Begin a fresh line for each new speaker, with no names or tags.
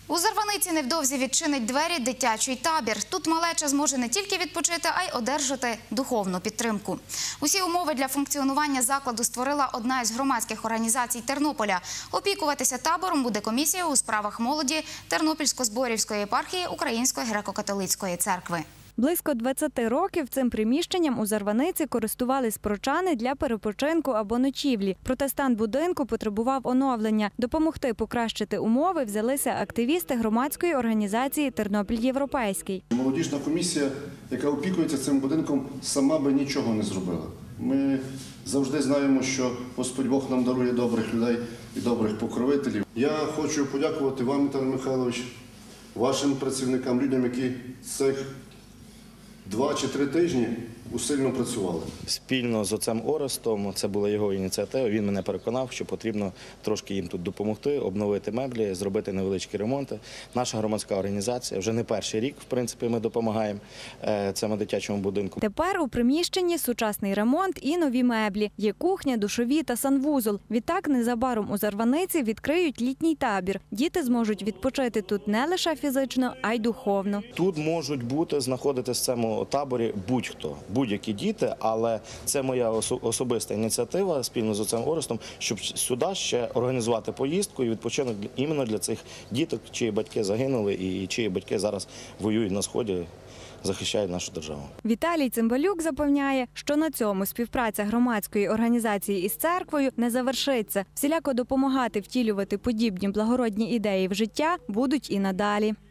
У Зарваниці невдовзі відчинить двері дитячий табір. Тут малеча зможе не тільки відпочити, а й одержати духовну підтримку. Усі умови для функціонування закладу створила одна із громадських організацій Тернополя. Опікуватися табором буде комісія у справах молоді Тернопільсько-Зборівської єпархії Української греко-католицької церкви.
Близько 20 років цим приміщенням у Зарваниці користувались прочани для перепочинку або ночівлі. Проте стан будинку потребував оновлення. Допомогти покращити умови взялися активісти громадської організації «Тернопіль Європейський».
Молодіжна комісія, яка опікується цим будинком, сама би нічого не зробила. Ми завжди знаємо, що Господь Бог нам дарує добрих людей і добрих покровителів. Я хочу подякувати вам, Віталій Михайлович, вашим працівникам, людям, які цих 2 чи 3 тижні усильно працювали.
Спільно з отцем Орестом, це була його ініціатива, він мене переконав, що потрібно трошки їм тут допомогти, обновити меблі, зробити невеличкі ремонти. Наша громадська організація, вже не перший рік, в принципі, ми допомагаємо цьому дитячому будинку.
Тепер у приміщенні сучасний ремонт і нові меблі. Є кухня, душові та санвузол. Відтак незабаром у Зарваниці відкриють літній табір. Діти зможуть відпочити тут не лише фізично, а й духовно.
Тут можуть знаходитися в цьому таборі будь-хто. Будь-які діти, але це моя особиста ініціатива спільно з отцем Орестом, щоб сюди ще організувати поїздку і відпочинок іменно для цих діток, чиї батьки загинули і чиї батьки зараз воюють на Сході, захищають нашу державу.
Віталій Цимбалюк запевняє, що на цьому співпраця громадської організації із церквою не завершиться. Всіляко допомагати втілювати подібні благородні ідеї в життя будуть і надалі.